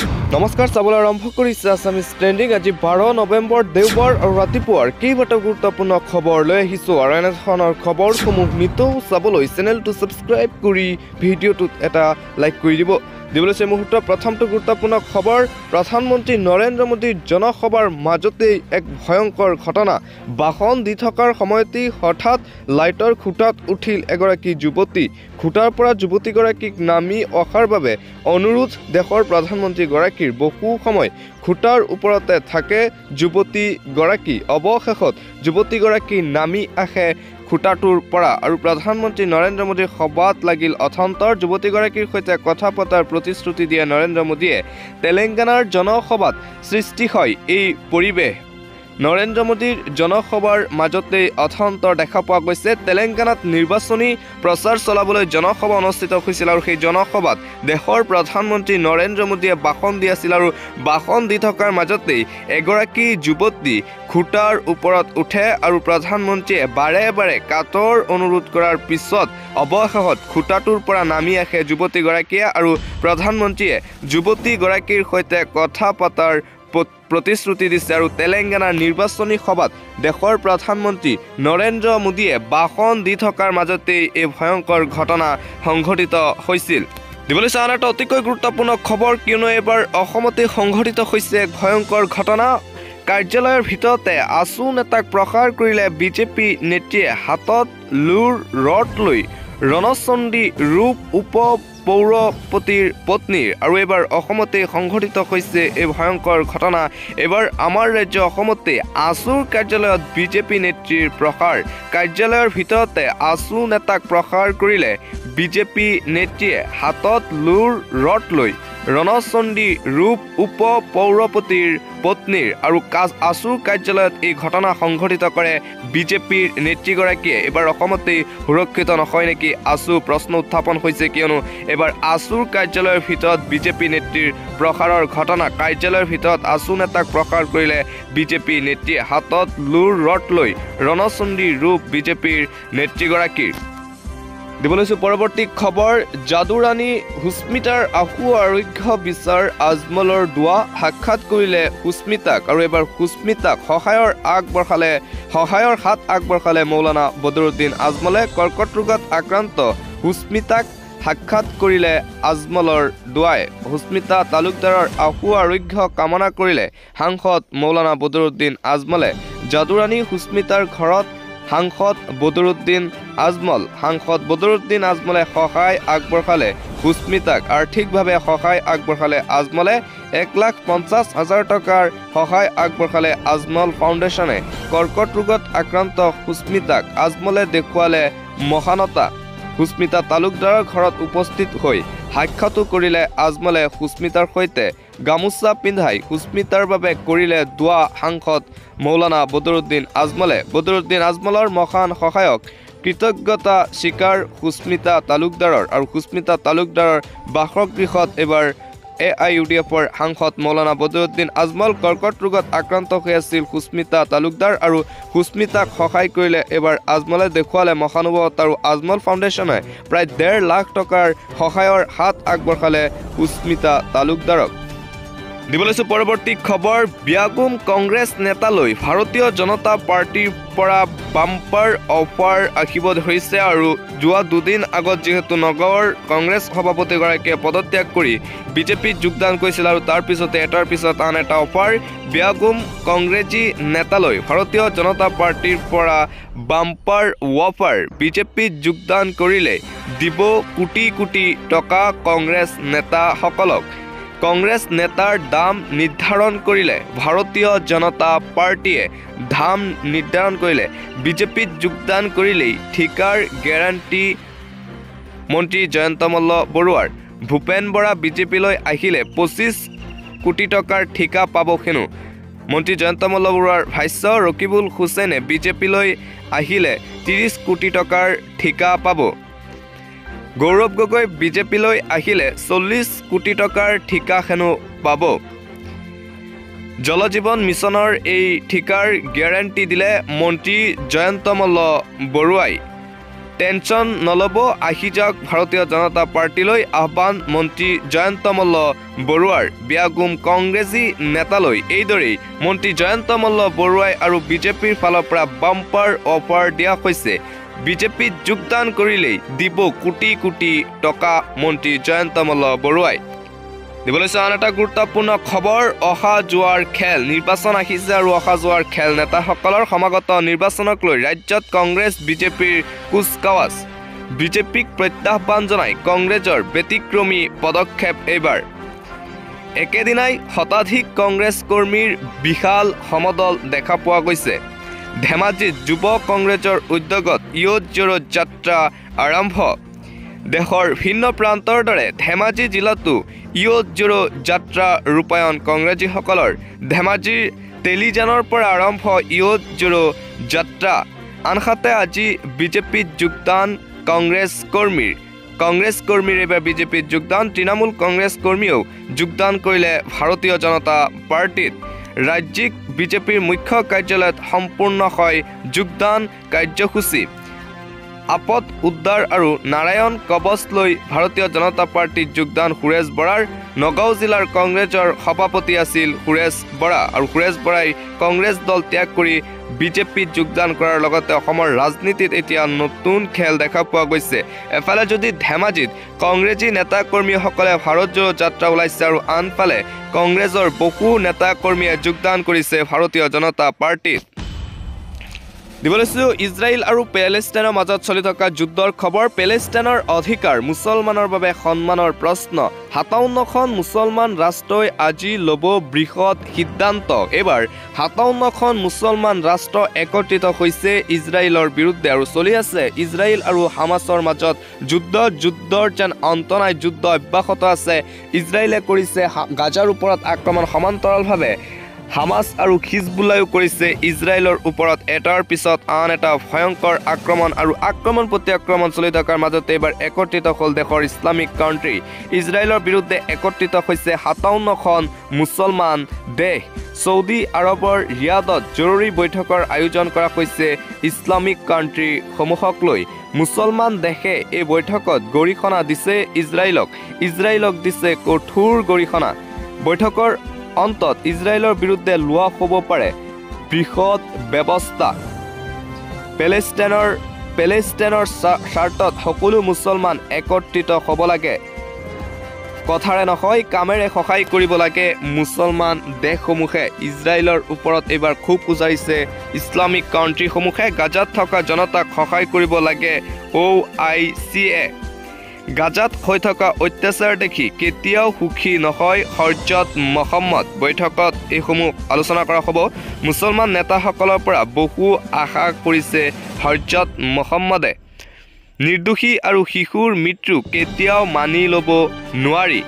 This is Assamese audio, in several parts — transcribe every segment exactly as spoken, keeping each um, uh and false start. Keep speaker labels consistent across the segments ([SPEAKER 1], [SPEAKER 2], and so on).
[SPEAKER 1] নমস্কাৰ চাবলৈ আৰম্ভ কৰিছে আছামিজ ট্ৰেণ্ডিং। আজি বাৰ নৱেম্বৰ দেওবাৰ আৰু ৰাতিপুৱাৰ কেইবাটাও গুৰুত্বপূৰ্ণ খবৰ লৈ আহিছোঁ আৰু এনেধৰণৰ খবৰসমূহ নিতৌ চাবলৈ চেনেলটো ছাবস্ক্ৰাইব কৰি ভিডিঅ'টোত এটা লাইক কৰি দিব। দিবলৈ মুহূৰ্তৰ প্ৰথমটো গুৰুত্বপূৰ্ণ খবৰ, প্ৰধানমন্ত্ৰী নৰেন্দ্ৰ মোদীৰ জনসভাৰ মাজতেই এক ভয়ংকৰ ঘটনা। ভাষণ দি থকাৰ সময়তেই হঠাৎ লাইটৰ খুঁটাত উঠিল এগৰাকী যুৱতী। খুঁটাৰ পৰা যুৱতীগৰাকীক নামি অহাৰ বাবে অনুৰোধ দেশৰ প্ৰধানমন্ত্ৰীগৰাকীৰ। বহু সময় খুঁটাৰ ওপৰতে থাকে যুৱতীগৰাকী। অৱশেষত যুৱতীগৰাকী নামি আহে খুঁটাটোৰ পৰা আৰু প্ৰধানমন্ত্ৰী নৰেন্দ্ৰ মোদীৰ সভাত লাগিল অথন্তৰ। যুৱতীগৰাকীৰ সৈতে কথা পতাৰ প্ৰতিশ্ৰুতি দিয়ে নৰেন্দ্ৰ মোদীয়ে। তেলেংগানাৰ জনসভাত সৃষ্টি হয় এই পৰিৱেশ। নৰেন্দ্ৰ মোদীৰ জনসভাৰ মাজতেই অথন্তৰ দেখা পোৱা গৈছে। তেলেংগানাত নিৰ্বাচনী প্ৰচাৰ চলাবলৈ জনসভা অনুষ্ঠিত হৈছিল আৰু সেই জনসভাত দেশৰ প্ৰধানমন্ত্ৰী নৰেন্দ্ৰ মোদীয়ে ভাষণ দি আছিল আৰু ভাষণ দি থকাৰ মাজতেই এগৰাকী যুৱতী খুঁটাৰ ওপৰত উঠে আৰু প্ৰধানমন্ত্ৰীয়ে বাৰে বাৰে কাতৰ অনুৰোধ কৰাৰ পিছত অৱশেষত খুঁটাটোৰ পৰা নামি আহে যুৱতীগৰাকীয়ে আৰু প্ৰধানমন্ত্ৰীয়ে যুৱতীগৰাকীৰ সৈতে কথা পতাৰ প্ৰতিশ্ৰুতি দিছে। আৰু তেলেংগানাৰ নিৰ্বাচনী সভাত দেশৰ প্ৰধানমন্ত্ৰী নৰেন্দ্ৰ মোদীয়ে ভাষণ দি থকাৰ মাজতেই এই ভয়ংকৰ ঘটনা সংঘটিত হৈছিল। দিবলৈ চাওঁ এটা অতিকৈ গুৰুত্বপূৰ্ণ খবৰ, কিয়নো এইবাৰ অসমতে সংঘটিত হৈছে এক ভয়ংকৰ ঘটনা। কাৰ্যালয়ৰ ভিতৰতে আছু নেতাক প্ৰসাৰ কৰিলে বিজেপি নেত্ৰীয়ে। হাতত লুৰ ৰড লৈ ৰণচণ্ডী ৰূপ উপ পৌৰপতিৰ পত্নীৰ। আৰু এইবাৰ অসমতে সংঘটিত হৈছে এই ভয়ংকৰ ঘটনা। এইবাৰ আমাৰ ৰাজ্য অসমতে আছুৰ কাৰ্যালয়ত বিজেপি নেত্ৰীৰ প্ৰসাৰ। কাৰ্যালয়ৰ ভিতৰতে আছু নেতাক প্ৰসাৰ কৰিলে বিজেপি নেত্ৰীয়ে। হাতত লুৰ ৰড লৈ ৰণচণ্ডী ৰূপ উপ পৌৰপতিৰ পত্নীৰ। আৰু আছুৰ কাৰ্যালয়ত এই ঘটনা সংঘটিত কৰে বিজেপিৰ নেত্ৰীগৰাকীয়ে। এইবাৰ অসমতেই সুৰক্ষিত নহয় নেকি আছু, প্ৰশ্ন উত্থাপন হৈছে, কিয়নো এইবাৰ আছুৰ কাৰ্যালয়ৰ ভিতৰত বিজেপি নেত্ৰীৰ প্ৰসাৰৰ ঘটনা। কাৰ্যালয়ৰ ভিতৰত আছু নেতাক প্ৰসাৰ কৰিলে বিজেপি নেত্ৰীয়ে। হাতত লুৰ ৰড লৈ ৰণচণ্ডী ৰূপ বিজেপিৰ নেত্ৰীগৰাকীৰ। দিবলৈছোঁ পৰৱৰ্তী খবৰ, যাদুৰাণী সুস্মিতাৰ আশু আৰোগ্য বিচাৰ আজমলৰ দুৱা। সাক্ষাৎ কৰিলে সুস্মিতাক আৰু এইবাৰ সুস্মিতাক সহায়ৰ আগবঢ়ালে সহায়ৰ হাত আগবঢ়ালে মৌলানা বদৰুদ্দিন আজমলে। কৰ্কট ৰোগত আক্ৰান্ত সুস্মিতাক সাক্ষাৎ কৰিলে আজমলৰ দুৱাই। সুস্মিতা তালুকদাৰৰ আশু আৰোগ্য কামনা কৰিলে সাংসদ মৌলানা বদৰুদ্দিন আজমলে। যাদুৰাণী সুস্মিতাৰ ঘৰত সাংসদ বদৰুদ্দিন আজমল। সাংসদ বদৰুদ্দিন আজমলে সহায় আগবঢ়ালে সুস্মিতাক। আৰ্থিকভাৱে সহায় আগবঢ়ালে আজমলে। এক লাখ পঞ্চাছ হাজাৰ টকাৰ সহায় আগবঢ়ালে আজমল ফাউণ্ডেশ্যনে। কৰ্কট ৰোগত আক্ৰান্ত সুস্মিতাক আজমলে দেখুৱালে মহানতা। সুস্মিতা তালুকদাৰৰ ঘৰত উপস্থিত হৈ সাক্ষাতো কৰিলে আজমলে সুস্মিতাৰ সৈতে। গামোচা পিন্ধাই সুস্মিতাৰ বাবে কৰিলে দোৱা সাংসদ মৌলানা বদৰুদ্দিন আজমলে। বদৰুদ্দিন আজমলৰ মহান সহায়ক কৃতজ্ঞতা স্বীকাৰ সুস্মিতা তালুকদাৰৰ। আৰু সুস্মিতা তালুকদাৰৰ বাসগৃহত এইবাৰ এ আই ইউ ডি এফৰ সাংসদ মৌলানা বদৰুদ্দিন আজমল। কৰ্কট ৰোগত আক্ৰান্ত হৈ আছিল সুস্মিতা তালুকদাৰ আৰু সুস্মিতাক সহায় কৰিলে এইবাৰ আজমলে, দেখুৱালে মহানুভৱত। আৰু আজমল ফাউণ্ডেশ্যনে প্ৰায় ডেৰ লাখ টকাৰ সহায়ৰ হাত আগবঢ়ালে সুস্মিতা তালুকদাৰক। দিবলৈছোঁ পৰৱৰ্তী খবৰ, বিয়াগুম কংগ্ৰেছ নেতালৈ ভাৰতীয় জনতা পাৰ্টীৰ পৰা বাম্পাৰ অফাৰ আহিব ধৰিছে। আৰু যোৱা দুদিন আগত যিহেতু নগাঁৱৰ কংগ্ৰেছ সভাপতিগৰাকীয়ে পদত্যাগ কৰি বিজেপিত যোগদান কৰিছিল আৰু তাৰ পিছতে এটাৰ পিছত আন এটা অফাৰ। বিয়াগুম কংগ্ৰেছী নেতালৈ ভাৰতীয় জনতা পাৰ্টীৰ পৰা বাম্পাৰ অফাৰ। বিজেপিত যোগদান কৰিলে দিব কোটি কোটি টকা কংগ্ৰেছ নেতাসকলক। কংগ্ৰেছ নেতাৰ দাম নিৰ্ধাৰণ কৰিলে ভাৰতীয় জনতা পাৰ্টীয়ে। দাম নিৰ্ধাৰণ কৰিলে বিজেপিত যোগদান কৰিলেই ঠিকাৰ গেৰাণ্টি মন্ত্ৰী জয়ন্ত মল্ল বৰুৱাৰ। ভূপেন বৰা বিজেপিলৈ আহিলে পঁচিছ কোটি টকাৰ ঠিকা পাব হেনো। মন্ত্ৰী জয়ন্ত মল্ল বৰুৱাৰ ভাষ্য, ৰকিবুল হুছেইনে বিজেপিলৈ আহিলে ত্ৰিছ কোটি টকাৰ ঠিকা পাব। গৌৰৱ গগৈ বিজেপিলৈ আহিলে চল্লিছ কোটি টকাৰ ঠিকা হেনো পাব। জল জীৱন মিছনৰ এই ঠিকাৰ গেৰাণ্টি দিলে মন্ত্ৰী জয়ন্ত মল্ল বৰুৱাই। টেনচন নল'ব, আহি যাওক ভাৰতীয় জনতা পাৰ্টিলৈ আহ্বান মন্ত্ৰী জয়ন্ত মল্ল বৰুৱাৰ। বিয়াগুম কংগ্ৰেছী নেতালৈ এইদৰেই মন্ত্ৰী জয়ন্ত মল্ল বৰুৱাই আৰু বিজেপিৰ ফালৰ পৰা বাম্পাৰ অফাৰ দিয়া হৈছে। বিজেপিত যোগদান কৰিলেই দিব কোটি কোটি টকা মন্ত্ৰী জয়ন্ত মল্ল বৰুৱাই। দিবলৈ আন এটা গুৰুত্বপূৰ্ণ খবৰ, অহা যোৱাৰ খেল। নিৰ্বাচন আহিছে আৰু অহা যোৱাৰ খেল। নেতাসকলৰ সমাগত নিৰ্বাচনক লৈ ৰাজ্যত কংগ্ৰেছ বিজেপিৰ কুচকাৱাজ। বিজেপিক প্ৰত্যাহ্বান জনাই কংগ্ৰেছৰ ব্যতিক্ৰমী পদক্ষেপ এইবাৰ। একেদিনাই শতাধিক কংগ্ৰেছ কৰ্মীৰ বিশাল সমদল দেখা পোৱা গৈছে। ধেমাজিত যুৱ কংগ্ৰেছৰ উদ্যোগত ইয়ত জোৰত যাত্ৰা আৰম্ভ। দেশৰ ভিন্ন প্ৰান্তৰ দৰে ধেমাজি জিলাতো ইয়ত জোৰো যাত্ৰা ৰূপায়ণ কংগ্ৰেছীসকলৰ। ধেমাজিৰ তেলিজানৰ পৰা আৰম্ভ ইয়ত জোৰো যাত্ৰা। আনহাতে আজি বিজেপিত যোগদান কংগ্ৰেছ কৰ্মীৰ। কংগ্ৰেছ কৰ্মীৰ এইবাৰ বিজেপিত যোগদান। তৃণমূল কংগ্ৰেছ কৰ্মীয়েও যোগদান কৰিলে ভাৰতীয় জনতা পাৰ্টিত। ৰাজ্যিক বিজেপিৰ মুখ্য কাৰ্যালয়ত সম্পূৰ্ণ হয় যোগদান কাৰ্যসূচী। আপদ উদ্ধাৰ আৰু নাৰায়ণ কবচ লৈ ভাৰতীয় জনতা পাৰ্টিত যোগদান সুৰেশ বৰাৰ। নগাঁও জিলাৰ কংগ্ৰেছৰ সভাপতি আছিল সুৰেশ বৰা আৰু সুৰেশ বৰাই কংগ্ৰেছ দল ত্যাগ কৰি বিজেপিত যোগদান কৰাৰ লগতে অসমৰ ৰাজনীতিত এতিয়া নতুন খেল দেখা পোৱা গৈছে। এফালে যদি ধেমাজিত কংগ্ৰেছী নেতা কৰ্মীসকলে ভাৰত জোৰো যাত্ৰা ওলাইছে আৰু আনফালে কংগ্ৰেছৰ বহু নেতা কৰ্মীয়ে যোগদান কৰিছে ভাৰতীয় জনতা পাৰ্টিত। দিবলৈছোঁ ইজৰাইল আৰু পেলেষ্টাইনৰ মাজত চলি থকা যুদ্ধৰ খবৰ। পেলেষ্টাইনৰ অধিকাৰ মুছলমানৰ বাবে সন্মানৰ প্ৰশ্ন। সাতাৱন্নখন মুছলমান ৰাষ্ট্ৰই আজি ল'ব বৃহৎ সিদ্ধান্ত। এইবাৰ সাতাৱন্নখন মুছলমান ৰাষ্ট্ৰ একত্ৰিত হৈছে ইজৰাইলৰ বিৰুদ্ধে আৰু চলি আছে ইজৰাইল আৰু হামাছৰ মাজত যুদ্ধ। যুদ্ধৰ যেন অন্ত নাই, যুদ্ধ অব্যাহত আছে। ইজৰাইলে কৰিছে গাজাৰ ওপৰত আক্ৰমণ, সমান্তৰালভাৱে হামাছ আৰু হিজবুল্লাহও কৰিছে ইজৰাইলৰ ওপৰত এটাৰ পিছত আন এটা ভয়ংকৰ আক্ৰমণ আৰু আক্ৰমণ প্ৰতি আক্ৰমণ চলি থকাৰ মাজতে এইবাৰ একত্ৰিত হ'ল দেশৰ ইছলামিক কাণ্ট্ৰি। ইজৰাইলৰ বিৰুদ্ধে একত্ৰিত হৈছে সাতাৱন্নখন মুছলমান দেশ। ছৌদি আৰবৰ ৰিয়াদত জৰুৰী বৈঠকৰ আয়োজন কৰা হৈছে ইছলামিক কাণ্ট্ৰিসমূহক লৈ। মুছলমান দেশে এই বৈঠকত গৰিহণা দিছে ইজৰাইলক। ইজৰাইলক দিছে কঠোৰ গৰিহণা। বৈঠকৰ অন্তত ইজৰাইলৰ বিৰুদ্ধে লোৱা হ'ব পাৰে বৃহৎ ব্যৱস্থা। পেলেষ্টাইনৰ পেলেষ্টাইনৰ স্বাৰ্থত সকলো মুছলমান একত্ৰিত হ'ব লাগে। কথাৰে নহয়, কামেৰে সহায় কৰিব লাগে মুছলমান দেশসমূহে। ইজৰাইলৰ ওপৰত এইবাৰ ক্ষোভ উজাৰিছে ইছলামিক কাণ্ট্ৰিসমূহে। গাজাত থকা জনতাক সহায় কৰিব লাগে অ' আই চি এ। গাজাত হৈ থকা অত্যাচাৰ দেখি কেতিয়াও সুখী নহয় হৰজত মহম্মদ। বৈঠকত এইসমূহ আলোচনা কৰা হ'ব। মুছলমান নেতাসকলৰ পৰা বহু আশা কৰিছে হৰজত মহম্মদে। নিৰ্দোষী আৰু শিশুৰ মৃত্যু কেতিয়াও মানি ল'ব নোৱাৰি।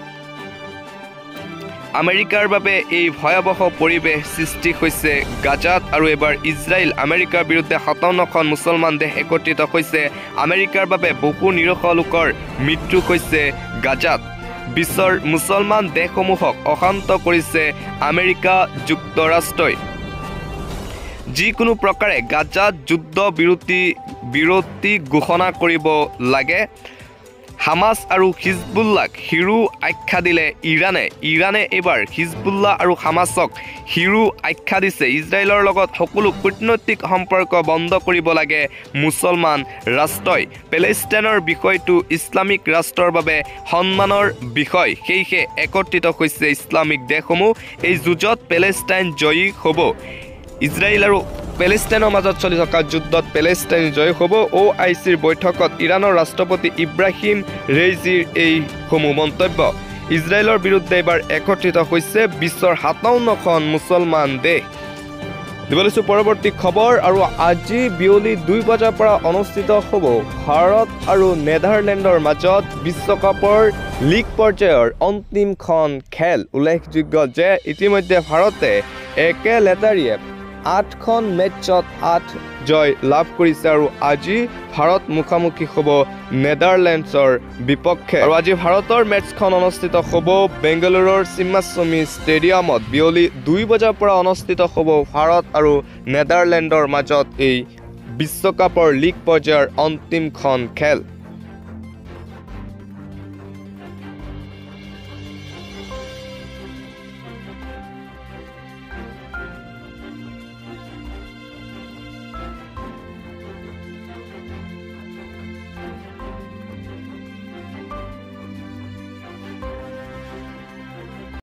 [SPEAKER 1] আমেৰিকাৰ বাবে এই ভয়াৱহ পৰিৱেশ সৃষ্টি হৈছে গাজাত আৰু এইবাৰ ইজৰাইল আমেৰিকাৰ বিৰুদ্ধে সাতাৱন্নখন মুছলমান দেশ একত্ৰিত হৈছে। আমেৰিকাৰ বাবে বহু নিৰহ লোকৰ মৃত্যু হৈছে গাজাত। বিশ্বৰ মুছলমান দেশসমূহক অশান্ত কৰিছে আমেৰিকা যুক্তৰাষ্ট্ৰই। যিকোনো প্ৰকাৰে গাজাত যুদ্ধ বিৰতি বিৰতি ঘোষণা কৰিব লাগে। হামাছ আৰু হিজবুল্লাক হিৰো আখ্যা দিলে ইৰাণে। ইৰাণে এইবাৰ হিজবুল্লাহ আৰু হামাছক হিৰো আখ্যা দিছে। ইজৰাইলৰ লগত সকলো কূটনৈতিক সম্পৰ্ক বন্ধ কৰিব লাগে মুছলমান ৰাষ্ট্ৰই। পেলেষ্টাইনৰ বিষয়টো ইছলামিক ৰাষ্ট্ৰৰ বাবে সন্মানৰ বিষয়, সেয়েহে একত্ৰিত হৈছে ইছলামিক দেশসমূহ। এই যুঁজত পেলেষ্টাইন জয়ী হ'ব। ইজৰাইল আৰু পেলেষ্টাইনৰ মাজত চলি থকা যুদ্ধত পেলেষ্টাইন জয় হ'ব। অ' আই চিৰ বৈঠকত ইৰাণৰ ৰাষ্ট্ৰপতি ইব্ৰাহিম ৰেইজিৰ এইসমূহ মন্তব্য। ইজৰাইলৰ বিৰুদ্ধে এইবাৰ একত্ৰিত হৈছে বিশ্বৰ সাতাৱন্নখন মুছলমান দেশ। দিবলৈছোঁ পৰৱৰ্তী খবৰ। আৰু আজি বিয়লি দুই বজাৰ পৰা অনুষ্ঠিত হ'ব ভাৰত আৰু নেদাৰলেণ্ডৰ মাজত বিশ্বকাপৰ লীগ পৰ্যায়ৰ অন্তিমখন খেল। উল্লেখযোগ্য যে ইতিমধ্যে ভাৰতে একে লেটাৰীয়ে আঠখন মেটছত আঠ জয় লাভ কৰিছে আৰু আজি ভাৰত মুখামুখি হ'ব নেদাৰলেণ্ডছৰ বিপক্ষে। আৰু আজি ভাৰতৰ মেটছখন অনুষ্ঠিত হ'ব বেংগালুৰুৰ চিন্নাস্বামী ষ্টেডিয়ামত। বিয়লি দুই বজাৰ পৰা অনুষ্ঠিত হ'ব ভাৰত আৰু নেদাৰলেণ্ডৰ মাজত এই বিশ্বকাপৰ লীগ পৰ্যায়ৰ অন্তিমখন খেল।